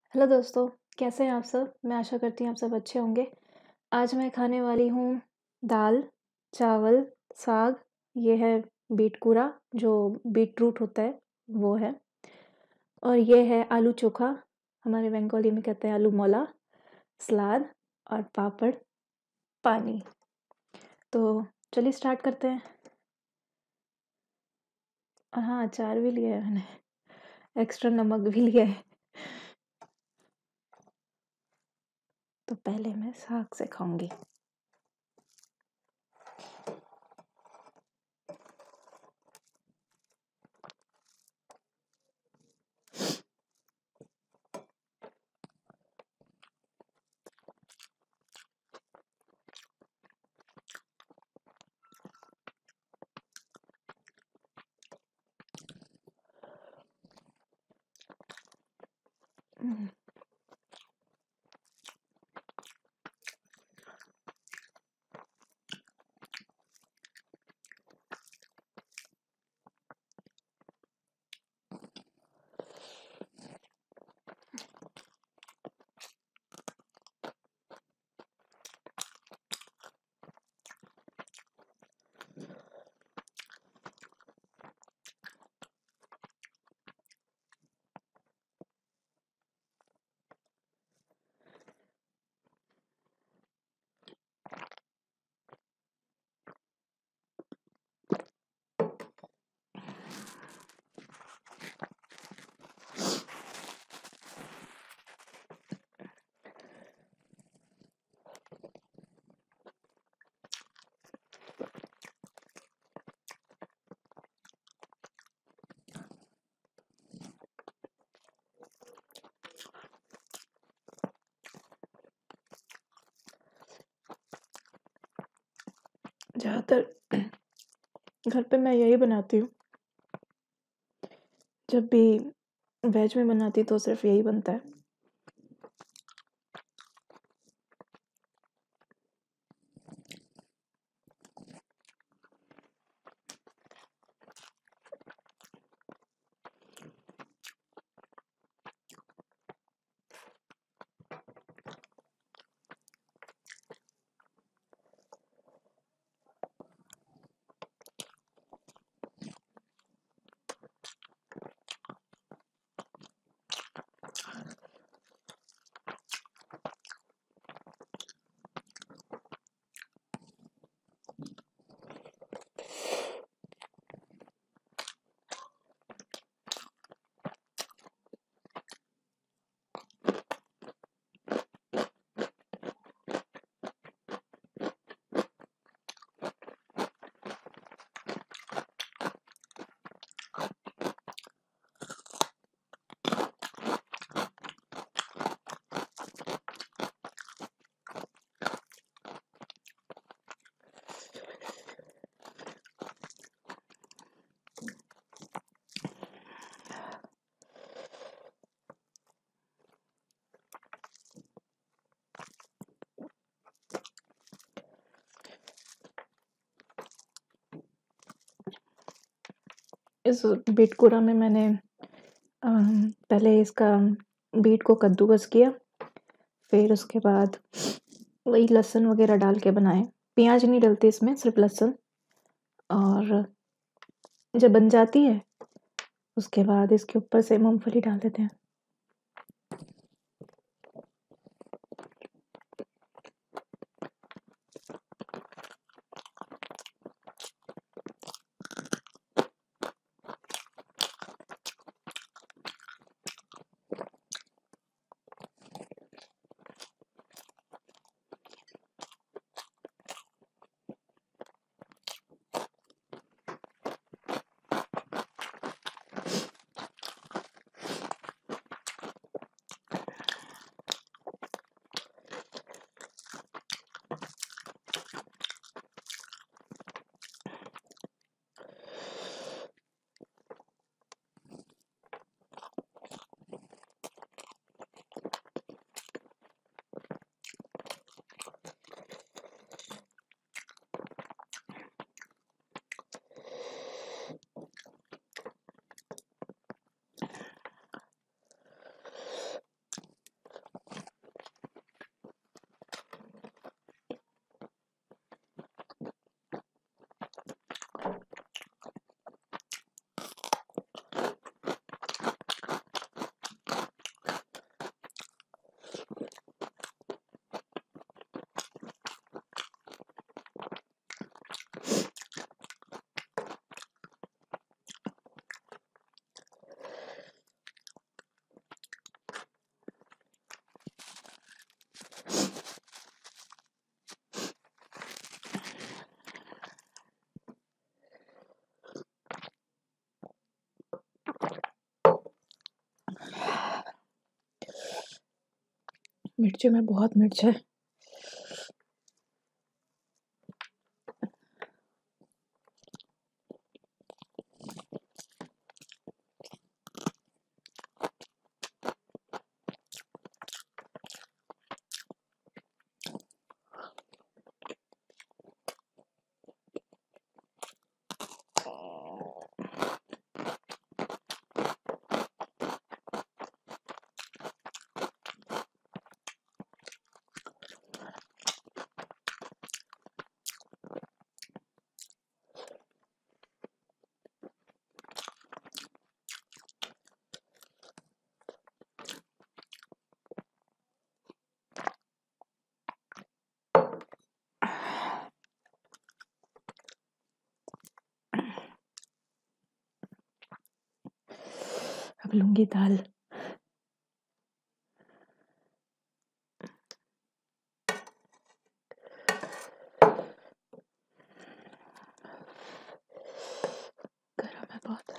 Hello दोस्तों, कैसे हैं आप सब? मैं आशा करती हूँ आप सब अच्छे होंगे। आज मैं खाने वाली हूँ दाल, चावल, साग, ये है बीटकूरा जो बीटरूट होता है वो है और ये है आलू चोखा, हमारे बंगाली में कहते हैं आलू मौला, सलाद और पापड़, पानी। तो चलिए स्टार्ट करते हैं। हाँ, अचार भी लिया है मैंने, एक्स्ट्रा नमक भी लिया है। तो पहले मैं साग से खाऊँगी। हुँ। ज़्यादातर घर पे मैं यही बनाती हूँ। जब भी वेज में बनाती तो सिर्फ़ यही बनता है। इस बीटकूरा में मैंने पहले इसका बीट को कद्दूकस किया, फिर उसके बाद वही लहसुन वग़ैरह डाल के बनाए। प्याज़ नहीं डलती इसमें, सिर्फ़ लहसुन। और जब बन जाती है, उसके बाद इसके ऊपर से मूँगफली डाल देते हैं। मिर्ची में बहुत मिर्च है। अब लूंगी दाल। गरम है बहुत।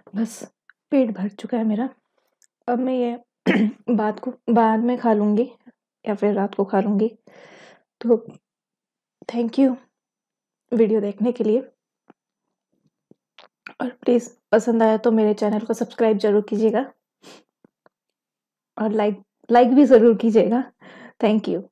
बस पेट भर चुका है मेरा। अब मैं ये बाद में खा लूँगी या फिर रात को खा लूँगी। तो थैंक यू वीडियो देखने के लिए, और प्लीज़ पसंद आया तो मेरे चैनल को सब्सक्राइब ज़रूर कीजिएगा और लाइक भी ज़रूर कीजिएगा। Thank you.